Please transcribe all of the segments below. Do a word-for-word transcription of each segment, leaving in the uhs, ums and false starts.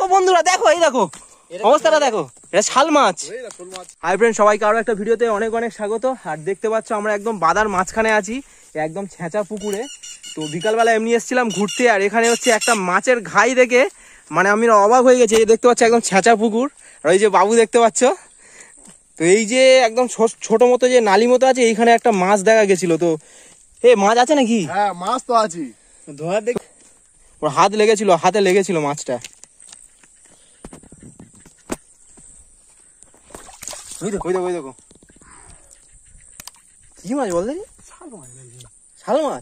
বন্ধুরা দেখো, এই দেখো অবস্থাটা দেখো, এটা শাল মাছ। হাই ফ্রেন্ড, সবাইকে আরো একটা ভিডিওতে অনেক অনেক স্বাগত। আর দেখতে পাচ্ছ আমরা একদম বাদার মাঝখানে আছি, একদম ছেঁচা পুকুরে। তো বিকালবেলা এমনি এসেছিলাম ঘুরতে, আর এখানে হচ্ছে একটা মাছের ঘাই দেখে মানে আমি অবাক হয়ে গেছি। দেখতে পাচ্ছ একদম ছেঁচা পুকুর, আর ওই যে বাবু দেখতে পাচ্ছ। তো এই যে একদম ছোট মতো যে নালি মতো আছে, এইখানে একটা মাছ দেখা গেছিল। তো এ মাছ আছে নাকি? হ্যাঁ মাছ তো আছে। ধোয়া দেখ, ওর হাত লেগেছিল, হাতে লেগেছিল মাছটা। ওই দেখো ওই দেখো ওই দেখো কি মাছ বল দেখি? শাল মাছ।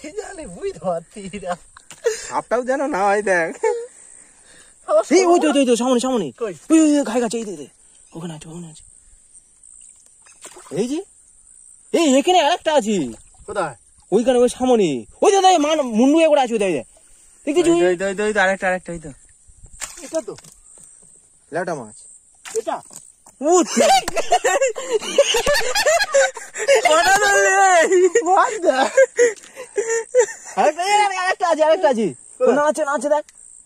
সাপটাও যেন না হয়, দেখ ওই তো ওই তো সামনে সামনে ঘাই গাছ, এই দে ওখানে আছে ওখানে আছে। এই যে এই এখানে আরেকটা আছে। কোথায়? ওইখানে ওই সামনে ওই তো মান মুন্ডু করে আছে। ওই দেখছি আরেকটা আরেকটা এই তো এটা তো ল্যাটা মাছ। এটা আরেকটা আছে আরেকটা আছে নাচে নাচে দেখ।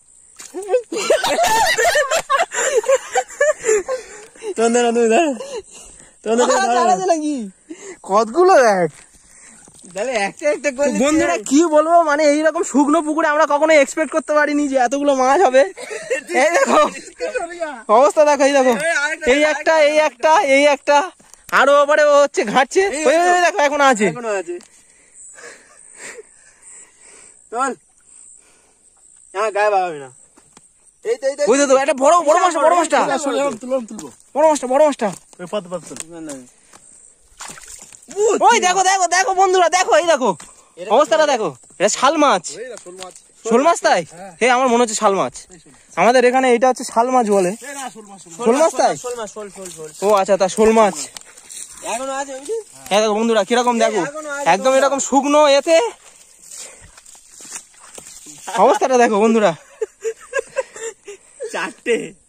নাকি কতগুলো দেখ। বন্ধুরা কি বলবো, মানে এইরকম শুকনো পুকুরে আমরা কখনো এক্সপেক্ট করতে পারিনি যে এতগুলো মাছ হবে। এই দেখো অবস্থা দেখো, এই দেখো এই একটা এই একটা এই একটা আরো ওপরে হচ্ছে ঘাটছে। দেখো এখনো আছে এখনো আছে। চল হ্যাঁ গায়ে বাগাবি না। ওই তো একটা বড় বড় মাছটা বড় মাছটা বড় মাছটা বড় মাছটা ওই দেখো দেখো দেখো বন্ধুরা দেখো, এই দেখো অবস্থাটা দেখো, এটা শাল মাছ। শোল মাছ তাই? হে আমার মনে হচ্ছে শাল মাছ। আমাদের এখানে এটা হচ্ছে শাল মাছ বলে। শোল মাছ তাই? ও আচ্ছা, তা শোল মাছ হ্যাঁ। দেখো বন্ধুরা কিরকম দেখো, একদম এরকম শুকনো এতে অবস্থাটা দেখো বন্ধুরা। চারটে